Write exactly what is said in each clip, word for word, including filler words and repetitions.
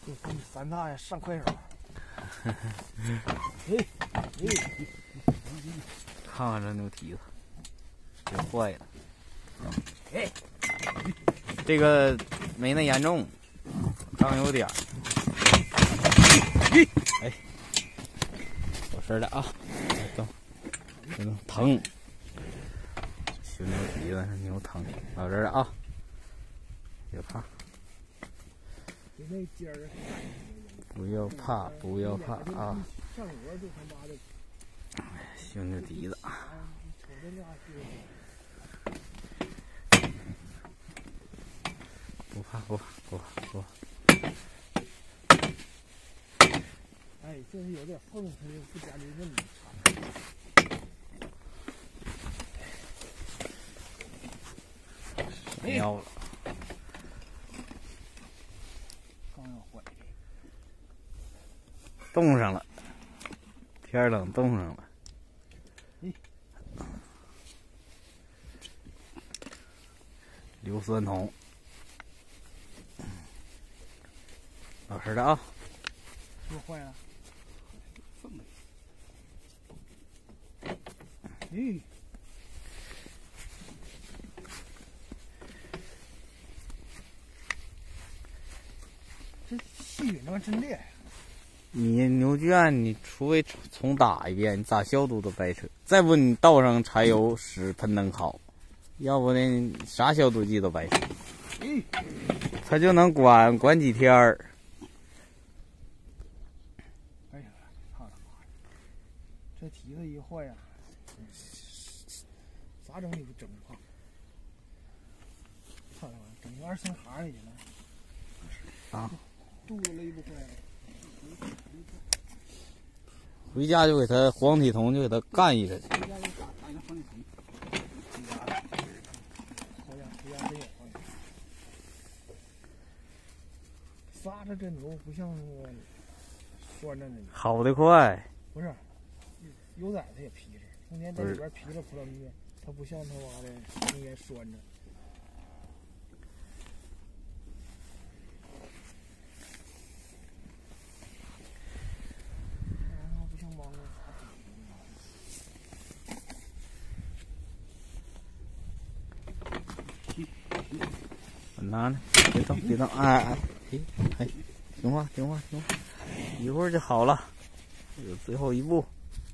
就给你三大爷上快手。哎哎， 看看这牛蹄子，给坏了。 哎， 这个没那严重，刚有点儿。哎，有事了啊！等，这能疼。修牛蹄子，牛疼。到这儿了啊！别怕。不要怕，不要怕啊！修牛蹄子。不怕，不怕，不怕，不怕。 哎，就是有点横，它就不加这那么长。 喵了。 刚要坏。 冻上了，天冷冻上了。硫酸铜，老实的啊。 是不是坏了？咦，这细菌他妈真厉害。 你牛圈，你除非重打一遍，你咋消毒都白扯。再不你倒上柴油使喷灯烤，要不呢啥消毒剂都白扯。 嗯， 它就能管管几天儿。 哎呀，操他妈的！这蹄子一坏呀，咋整也不整不好。操他妈，整个二三行里去了。 啊！ 肚子勒不坏了。 回家就给他黄体酮就给他干一针。 回家就打打个黄体酮。回家回家真有黄体酮。撒着这牛不像那个拴着那牛。 好的快。 不是，牛崽它也皮实，中间在里边皮了葡萄蜜，它不像他妈的中间拴着。 我拿呢，别动，别动，哎哎，哎哎，听话，听话，听话，一会儿就好了，有最后一步，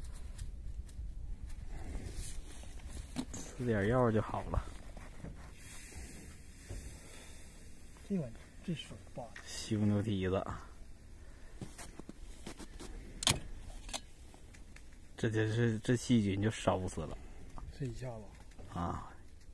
吃点药就好了。 这个这水棒， 修牛蹄子，这就是这细菌就烧死了。 这一下子啊！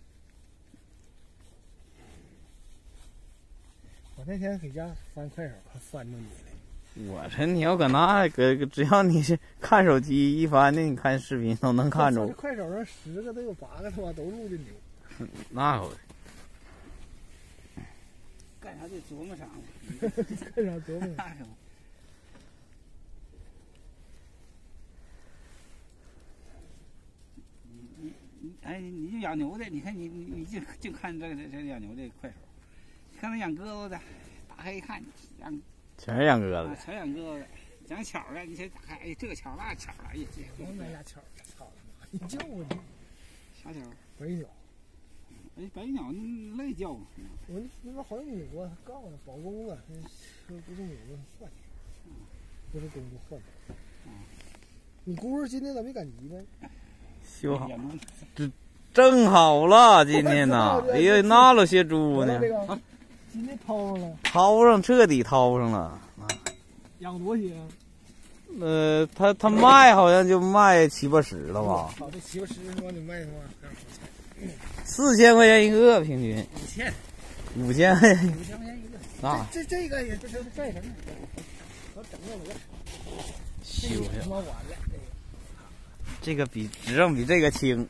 我那天给家翻快手，还翻着你呢。 我这你要搁那搁，只要你是看手机一翻的，你看视频都能看着。 快手上十个都有八个他妈都录的牛。 那可干啥得琢磨啥呢？ 干啥琢磨啥？ 你你哎，你就养牛的，你看你你你就就看这个这这养牛的快手。看那养鸽子的，打开一看，养全是养鸽子、 啊，全养鸽子。养巧的，你先打开，哎，这个巧那巧了，哎呀， 我买俩巧的，操他妈！你叫我啥巧？ 白鸟。 哎，白鸟累叫啊！ 我那边好像牛啊，告诉保公子，说不是牛子换，不是公子换。你姑父今天咋没赶集呢？ 修好，这正好了，今天呐，哎呀，那老些猪呢。 今天掏上了， 掏上，彻底掏上了啊！ 养多些啊？ 呃，他他卖好像就卖七八十了吧？ 好，这七八十是吧？你卖的话， 四千块钱一个，平均。 五千， 五千块钱， 五千块钱一个。 啊， 这这个也不是这什么？我整个我修他妈完了，这个这个比质量比这个轻。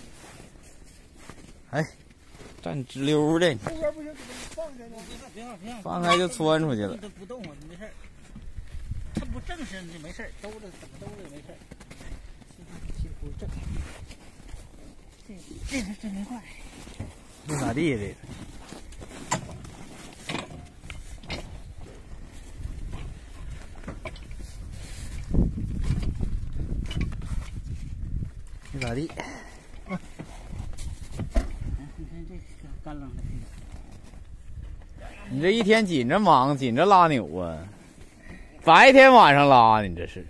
哎。站直溜的， 后边不行，给它放开呢。 别放，别放， 放开就窜出去了。 都不动啊，没事儿。它不正式就没事儿，兜着怎么兜着也没事儿。辛苦正。这这个真没坏。 不咋地这个。 咋地？ 你看这干冷的这个。 你这一天紧着忙，紧着拉扭啊，白天晚上拉，你这是。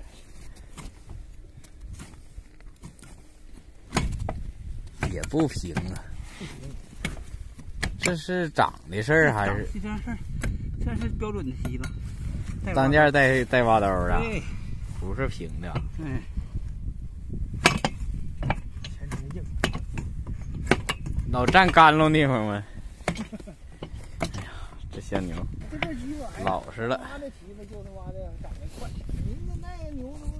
也不平啊，这是长的事儿还是？ 这件事儿，这是标准的梯子。 当间带带挖刀的， 对， 不是平的。 嗯。 全程硬。 老占干喽地方吗？哎呀，这小牛这这鸡巴老实了。 妈的蹄子就他妈的长得快，人家那个牛他妈